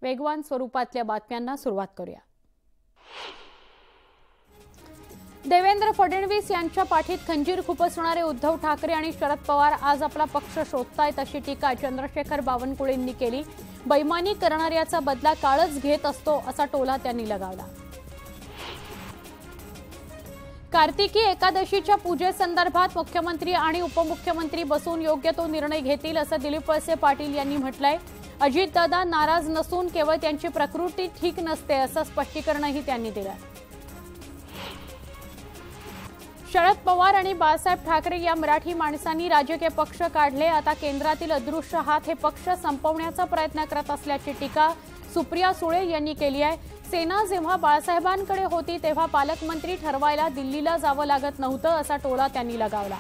वेगवान स्वरूपातल्या बातम्यांना सुरुवात करूया। देवेंद्र फडणवीस यांच्या पाठीत खंजीर खुपसणारे उद्धव ठाकरे आणि शरद पवार आज आपला पक्ष शोधतायत अशी टीका चंद्रशेखर बावनकुळेंनी केली। बैमानी करणाऱ्याचा बदला काळच घेत असतो असा टोला त्यांनी लगावला। कार्तिकी एकादशीच्या पूजेसंदर्भात मुख्यमंत्री आणि उपमुख्यमंत्री बसून योग्य तो निर्णय घेतील असं दिलीप वळसे पाटील यांनी म्हटलंय। अजितदादा नाराज नसून केवळ त्यांची प्रकृती ठीक नसते असं स्पष्टीकरणही त्यांनी दिलं। शरद पवार आणि बाळासाहेब ठाकरे या मराठी माणसांनी राजकीय पक्ष काढले, आता केंद्रातील अदृश्य हात हे पक्ष संपवण्याचा प्रयत्न करत असल्याची टीका सुप्रिया सुळे यांनी केली आहे। सेना जेव्हा बाळासाहेबांकडे होती तेव्हा पालकमंत्री ठरवायला दिल्लीला जावं लागत नव्हतं असा टोला त्यांनी लगावला।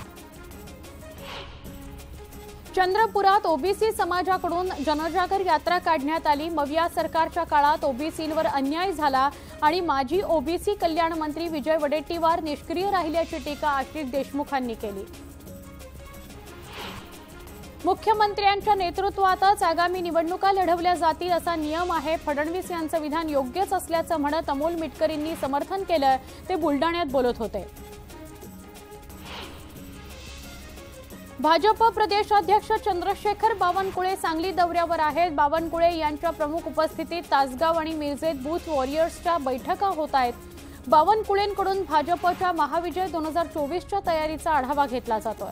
चंद्रपुरात ओबीसी समाजाकडून जनजागर यात्रा काढण्यात आली। मविया सरकारच्या काळात ओबीसींवर अन्याय झाला आणि माजी ओबीसी कल्याण मंत्री विजय वडेट्टीवार निष्क्रिय राहिल्याची टीका आशिष देशमुखांनी केली। मुख्यमंत्र्यांच्या नेतृत्वातच आगामी निवडणुका लढवल्या जातील असा नियम आहे। फडणवीस यांचं विधान योग्यच असल्याचं म्हणत अमोल मिटकरींनी समर्थन केलं। ते बुलडाण्यात बोलत होते। भाजप प्रदेशाध्यक्ष चंद्रशेखर बावनकुळे सांगली दौऱ्यावर आहेत। बावनकुळे यांच्या प्रमुख उपस्थितीत तासगाव आणि मिरजेत बूथ वॉरियर्सच्या बैठका होत आहेत। बावनकुळेंकडून भाजपच्या महाविजय 2024च्या तयारीचा आढावा घेतला जातोय।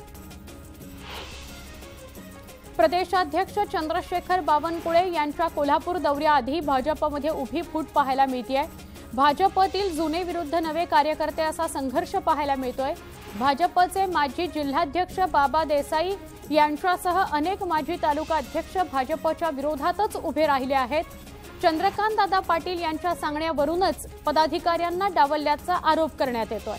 प्रदेशाध्यक्ष चंद्रशेखर बावनकुळे यांच्या कोल्हापूर दौऱ्याआधी भाजपमध्ये उभी फूट पाहायला मिळतेय। भाजपतील जुने विरुद्ध नवे कार्यकर्ते असा संघर्ष पाहायला मिळतोय। भाजपचे माजी जिल्हाध्यक्ष बाबा देसाई यांच्यासह अनेक माजी तालुका अध्यक्ष भाजपच्या विरोधातच उभे राहिले आहेत। चंद्रकांत दादा पाटील यांच्या सांगण्यावरूनच पदाधिकाऱ्यांना डावलल्याचा आरोप करण्यात येतोय।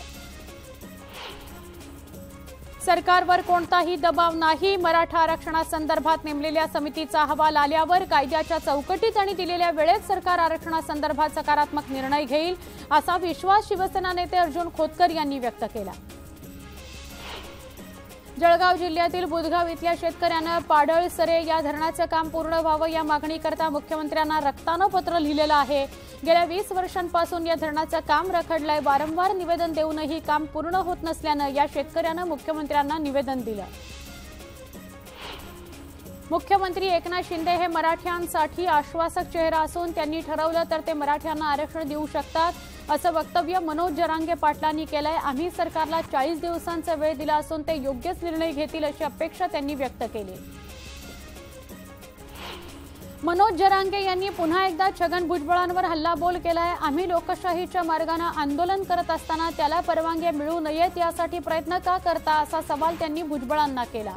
सरकारवर कोणताही दबाव नाही। मराठा आरक्षणासंदर्भात नेमलेल्या समितीचा अहवाल आल्यावर कायद्याच्या चौकटीत आणि दिलेल्या वेळेत सरकार आरक्षणासंदर्भात सकारात्मक निर्णय घेईल असा विश्वास शिवसेना नेते अर्जुन खोतकर यांनी व्यक्त केला। जळगाव जिल्ह्यातील बुधगाव इथल्या शेतकऱ्यानं पाडळसरे या धरणाचं काम पूर्ण व्हावं या मागणीकरता मुख्यमंत्र्यांना रक्तानं पत्र लिहिलेलं आहे। गेल्या 20 वर्षांपासून या धरणाचं काम रखडलंय। वारंवार निवेदन देऊनही काम पूर्ण होत नसल्यानं या शेतकऱ्यानं मुख्यमंत्र्यांना निवेदन दिलं। मुख्यमंत्री एकनाथ शिंदे हे मराठ्यांसाठी आश्वासक चेहरा असून त्यांनी ठरवलं तर ते मराठ्यांना आरक्षण देऊ शकतात असं वक्तव्य मनोज जरांगे पाटलांनी केलंय। आम्ही सरकारला 40 दिवसांचा वेळ दिला असून ते योग्यच निर्णय घेतील अशी अपेक्षा त्यांनी व्यक्त केली। मनोज जरांगे यांनी पुन्हा एकदा छगन भुजबळांवर हल्लाबोल केलाय। आम्ही लोकशाहीच्या मार्गाने आंदोलन करत असताना त्याला परवानगी मिळू नयेत यासाठी प्रयत्न का करता असा सवाल त्यांनी भुजबळांना केला।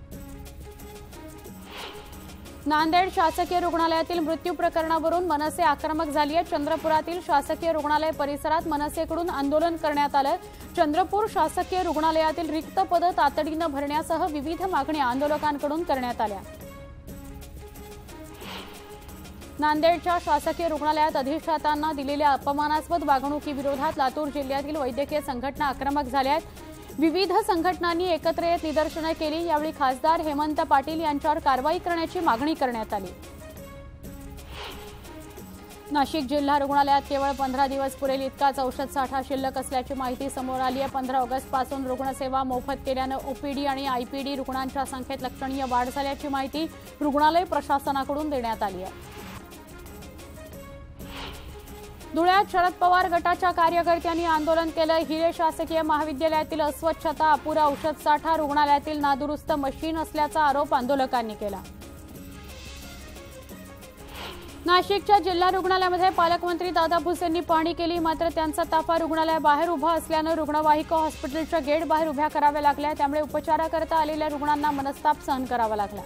नांदेड शासकीय रुग्णालयातील मृत्यू प्रकरणावरून मनसे आक्रमक झाली आहे। चंद्रपुरातील शासकीय रुग्णालय परिसरात मनसेकडून आंदोलन करण्यात आलं। चंद्रपूर शासकीय रुग्णालयातील रिक्त पदं तातडीनं भरण्यासह विविध मागण्या आंदोलकांकडून करण्यात आल्या। नांदेडच्या शासकीय रुग्णालयात अधिष्ठातांना दिलेल्या अपमानास्पद वागणुकीविरोधात लातूर जिल्ह्यातील वैद्यकीय संघटना आक्रमक झाल्या आहेत। विविध संघटनांनी एकत्र येत निदर्शने केली। यावेळी खासदार हेमंत पाटील यांच्यावर कारवाई करण्याची मागणी करण्यात आली। नाशिक जिल्हा रुग्णालयात केवळ 15 दिवस पुरेल इतकाच औषध साठा शिल्लक असल्याची माहिती समोर आली आहे। 15 ऑगस्टपासून रुग्णसेवा मोफत केल्यानं ओपीडी आणि आयपीडी रुग्णांच्या संख्येत लक्षणीय वाढ झाल्याची माहिती रुग्णालय प्रशासनाकडून देण्यात आली आहे। धुळ्यात शरद पवार गटाच्या कार्यकर्त्यांनी आंदोलन केलं। हिरे शासकीय महाविद्यालयातील अस्वच्छता, अपुरा औषध साठा, रुग्णालयातील नादुरुस्त मशीन असल्याचा आरोप आंदोलकांनी केला। नाशिकच्या जिल्हा रुग्णालयामध्ये पालकमंत्री दादा भुसेंनी पाहणी केली, मात्र त्यांचा ताफा रुग्णालयाबाहेर उभा असल्यानं रुग्णवाहिका हॉस्पिटलच्या गेट बाहेर उभ्या कराव्या लागल्या। त्यामुळे उपचाराकरता आलेल्या रुग्णांना मनस्ताप सहन करावा लागला।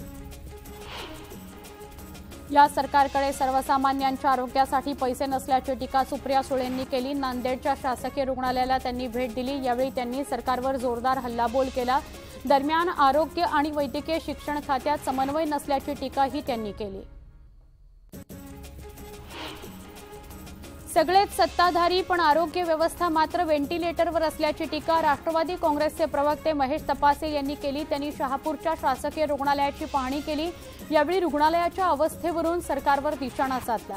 या सरकारकडे सर्वसामान्यांच्या आरोग्यासाठी पैसे नसल्याची टीका सुप्रिया सुळेंनी केली। नांदेडच्या शासकीय रुग्णालयाला त्यांनी भेट दिली। यावेळी त्यांनी सरकारवर जोरदार हल्लाबोल केला। दरम्यान आरोग्य आणि वैद्यकीय शिक्षण खात्यात समन्वय नसल्याची टीकाही त्यांनी केली। सगळेच सत्ताधारी पण आरोग्य व्यवस्था मात्र व्हेंटिलेटरवर असल्याची टीका राष्ट्रवादी काँग्रेसचे प्रवक्ते महेश तपासे यांनी केली। त्यांनी शहापूरच्या शासकीय रुग्णालयाची पाहणी केली। यावेळी रुग्णालयाच्या अवस्थेवरून सरकारवर निशाणा साधला।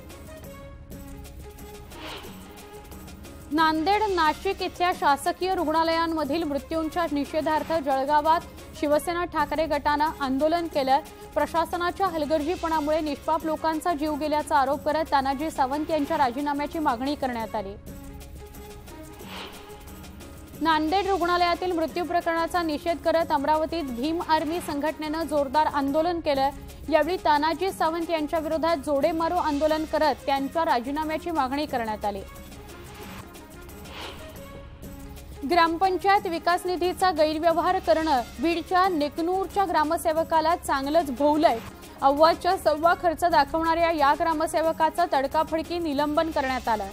नांदेड नाशिक इथल्या शासकीय रुग्णालयांमधील मृत्यूंच्या निषेधार्थ जळगावात शिवसेना ठाकरे गटानं आंदोलन केलं। प्रशासनाच्या हलगर्जीपणामुळे निष्पाप लोकांचा जीव गेल्याचा आरोप करत तानाजी सावंत यांच्या राजीनाम्याची मागणी करण्यात आली। नांदेड रुग्णालयातील मृत्यू प्रकरणाचा निषेध करत अमरावतीत भीम आर्मी संघटनेनं जोरदार आंदोलन केलं। यावेळी तानाजी सावंत यांच्या विरोधात जोडे मारो आंदोलन करत त्यांच्या राजीनाम्याची मागणी करण्यात आली। ग्रामपंचायत विकास निधीचा गैरव्यवहार करणं बीडच्या नेकनूरच्या ग्रामसेवकाला चांगलंच भोवलंय। अव्वाच्या सव्वा खर्च दाखवणाऱ्या या ग्रामसेवकाचं तडकाफडकी निलंबन करण्यात आलं।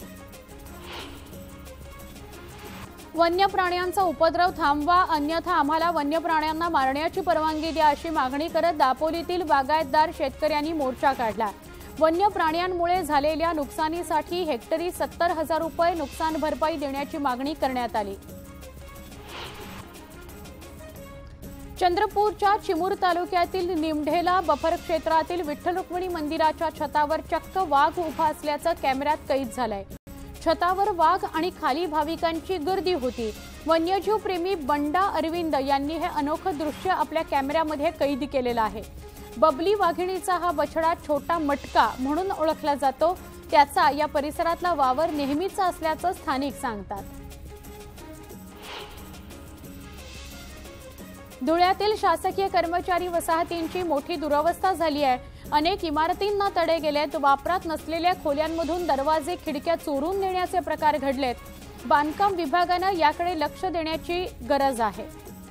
वन्य प्राण्यांचा उपद्रव थांबवा अन्यथा आम्हाला वन्य प्राण्यांना मारण्याची परवानगी द्या अशी मागणी करत दापोलीतील बागायतदार शेतकऱ्यांनी मोर्चा काढला। वन्य प्राण्यांमुळे झालेल्या नुकसानीसाठी हेक्टरी 70,000 रुपये नुकसान भरपाई देण्याची मागणी करण्यात आली। चंद्रपूरच्या चिमूर तालुक्यातील निमढेला बफर क्षेत्रातील विठ्ठल रुक्मिणी मंदिराच्या छतावर चक्क वाघ उभा असल्याचं कॅमेऱ्यात कैद झालंय। छतावर वाघ आणि खाली भाविकांची गर्दी होती। वन्यजीव प्रेमी बंडा अरविंद यांनी हे अनोखं दृश्य आपल्या कॅमेऱ्यामध्ये कैद केलेलं आहे। बबली वाघिणीचा हा बछडा छोटा मटका म्हणून ओळखला जातो। त्याचा या परिसरातला वावर नेहमीचा असल्याचं स्थानिक सांगतात। धुळ्यातील शासकीय कर्मचारी वसाहतींची मोठी दुरवस्था झाली आहे। अनेक इमारतींना तडे गेलेत। वापरात नसलेल्या खोल्यांमधून दरवाजे खिडक्या चोरून नेण्याचे प्रकार घडलेत। बांधकाम विभागानं याकडे लक्ष देण्याची गरज आहे।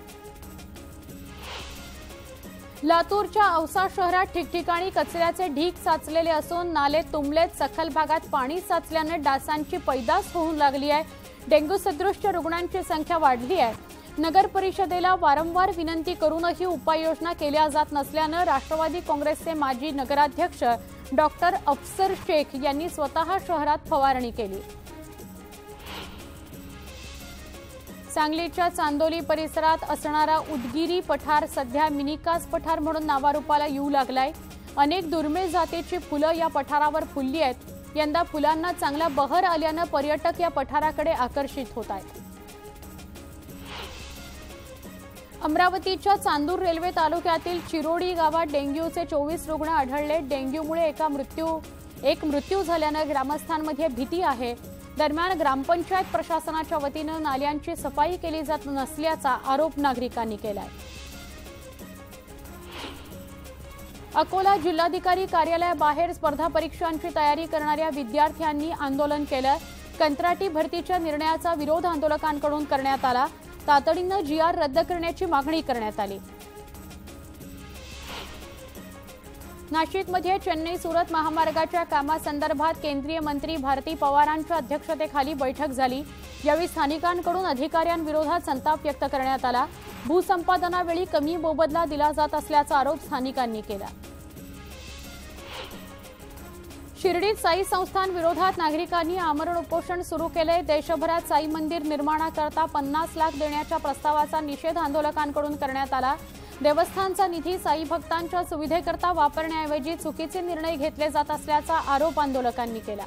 लातूरच्या औसा शहरात ठिकठिकाणी कचऱ्याचे ढीग साचलेले असून नाले तुंबलेत। सखल भागात पाणी साचल्याने डासांची पैदास होऊ लागली आहे। डेंग्यू सदृश रुग्णांची संख्या वाढली आहे। नगर परिषदेला वारंवार विनंती करूनही उपाययोजना केल्या जात नसल्याने राष्ट्रवादी काँग्रेसचे माजी नगराध्यक्ष डॉक्टर अफसर शेख यांनी स्वतः शहरात फवारणी केली। सांगलीच्या चांदोली परिसरात असणारा उदगिरी पठार सध्या मिनिकास पठार म्हणून नावारूपाला येऊ लागलाय। अनेक दुर्मिळ जातीची फुलं या पठारावर फुलली आहेत। यंदा फुलांना चांगला बहर आल्याने पर्यटक या पठाराकडे आकर्षित होत आहेत। अमरावतीच्या चांदूर रेल्वे तालुक्यातील चिरोडी गावात डेंग्यूचे 24 रुग्ण आढळले। डेंग्यूमुळे एक मृत्यू झाल्याने ग्रामस्थांमध्ये भीती आहे। दरम्यान ग्रामपंचायत प्रशासनाच्या वतीनं नाल्यांची सफाई केली जात नसल्याचा आरोप नागरिकांनी केलाय। अकोला जिल्हाधिकारी कार्यालयाबाहेर स्पर्धा परीक्षांची तयारी करणाऱ्या विद्यार्थ्यांनी आंदोलन केलं। कंत्राटी भरतीच्या निर्णयाचा विरोध आंदोलकांकडून करण्यात आला। तातडीनं GR रद्द करण्याची मागणी करण्यात आली। नाशिकमध्ये चेन्नई सुरत महामार्गाच्या कामासंदर्भात केंद्रीय मंत्री भारती पवारांच्या अध्यक्षतेखाली बैठक झाली। यावेळी स्थानिकांकडून अधिकाऱ्यांविरोधात संताप व्यक्त करण्यात आला। भूसंपादनावेळी कमी मोबदला दिला जात असल्याचा आरोप स्थानिकांनी केला। शिर्डीत साई संस्थांविरोधात नागरिकांनी आमरण उपोषण सुरू केले। देशभरात साई मंदिर निर्माणाकरता 50 लाख देण्याच्या प्रस्तावाचा निषेध आंदोलकांकडून करण्यात आला। देवस्थानचा निधी साई भक्तांच्या सुविधेकरता वापरण्याऐवजी चुकीचे निर्णय घेतले जात असल्याचा आरोप आंदोलकांनी केला।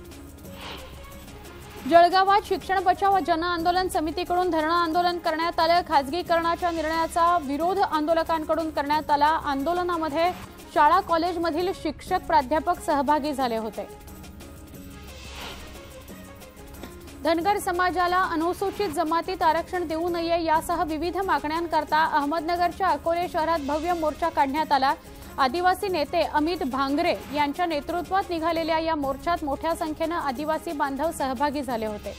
जळगावात शिक्षण बचाव जन आंदोलन समितीकडून धरणं आंदोलन करण्यात आलं। खासगीकरणाच्या निर्णयाचा विरोध आंदोलकांकडून करण्यात आला। आंदोलनामध्ये शाळा कॉलेजमधील शिक्षक प्राध्यापक सहभागी झाले होते। धनगर समाजाला अनुसूचित जमातीत आरक्षण देऊ नये यासह विविध मागण्यांकरता अहमदनगरच्या अकोले शहरात भव्य मोर्चा काढण्यात आला। आदिवासी नेते अमित भांगरे यांच्या नेतृत्वात निघालेल्या या मोर्चात मोठ्या संख्येने आदिवासी बांधव सहभागी झाले होते।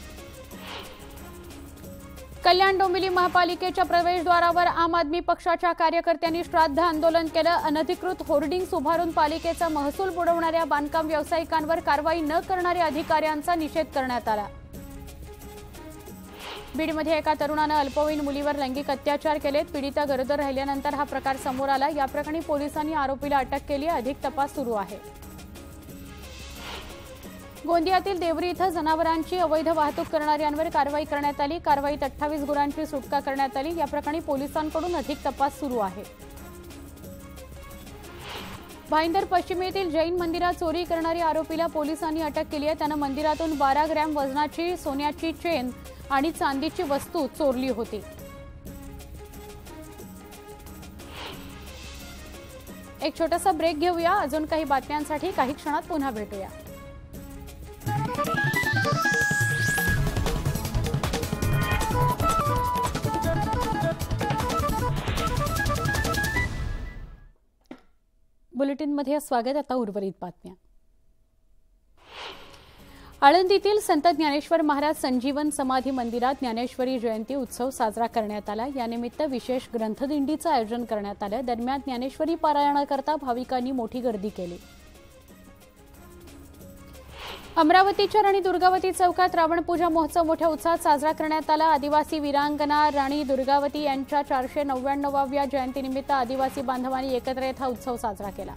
कल्याण डोंबिवली महापालिकेच्या प्रवेशद्वारावर आम आदमी पक्षाच्या कार्यकर्त्यांनी श्राद्ध आंदोलन केलं। अनधिकृत होर्डिंग्स उभारून पालिकेचा महसूल बुडवणाऱ्या बांधकाम व्यावसायिकांवर कारवाई न करणाऱ्या अधिकाऱ्यांचा निषेध करण्यात आला। बीडमध्ये एका तरुणाने अल्पवयीन मुलीवर लैंगिक अत्याचार केलेत। पीडिता गरोदर राहिल्यानंतर हा प्रकार समोर आला। या प्रकरणी पोलिसांनी आरोपीला अटक केली आहे। अधिक तपास सुरू आहे। गोंदियातील देवरी इथं जनावरांची अवैध वाहतूक करणाऱ्यांवर कारवाई करण्यात आली। कारवाईत 28 गुरांची सुटका करण्यात आली। या प्रकरणी पोलिसांकडून अधिक तपास सुरू आहे। भाईंदर पश्चिमेतील जैन मंदिरात चोरी करणारी आरोपीला पोलिसांनी अटक केली आहे। त्यानं मंदिरातून 12 ग्रॅम वजनाची सोन्याची चेन आणि चांदीची वस्तू चोरली होती। एक छोटासा ब्रेक घेऊया। अजून काही बातम्यांसाठी काही क्षणात पुन्हा भेटूया। बुलेटिनमध्ये स्वागत। आता उर्वरित बातम्या। आळंदीतील संत ज्ञानेश्वर महाराज संजीवन समाधी मंदिरात ज्ञानेश्वरी जयंती उत्सव साजरा करण्यात आला। यानिमित्त विशेष ग्रंथदिंडीचं आयोजन करण्यात आलं। दरम्यान ज्ञानेश्वरी पारायणाकरता भाविकांनी मोठी गर्दी केली। अमरावतीच्या राणी दुर्गावती चौकात रावण पूजा महोत्सव मोठ्या उत्साहात साजरा करण्यात आला। आदिवासी वीरांगना राणी दुर्गावती यांच्या 499व्या जयंतीनिमित्त आदिवासी बांधवांनी एकत्र येत हा उत्सव साजरा केला।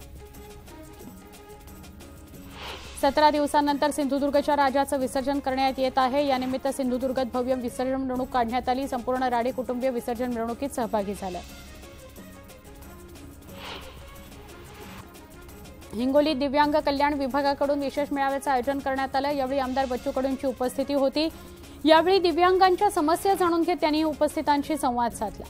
17 दिवसांनंतर सिंधुदुर्गच्या राजाचं विसर्जन करण्यात येत आहे। यानिमित्त सिंधुदुर्गात भव्य विसर्जन मिरवणूक काढण्यात आली। संपूर्ण राणे कुटुंबीय विसर्जन मिरवणुकीत सहभागी झाले। हिंगोली दिव्यांग कल्याण विभागाकडून विशेष मेळाव्याचं आयोजन करण्यात आलं। यावेळी आमदार बच्चू कडूंची उपस्थिती होती। यावेळी दिव्यांगांच्या समस्या जाणून घेत त्यांनी उपस्थितांशी संवाद साधला।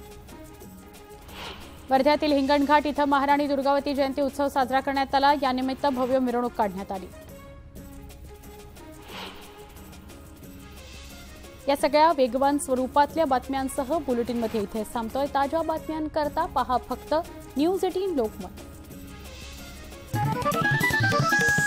वर्ध्यातील हिंगणघाट इथं महाराणी दुर्गावती जयंती उत्सव साजरा करण्यात आला। यानिमित्त भव्य मिरवणूक काढण्यात आली। या सगळ्या वेगवान स्वरूपातल्या बातम्यांसह बुलेटिनमध्ये इथे थांबतोय। ताज्या बातम्यांकरता पहा फक्त न्यूज 18 लोकमत।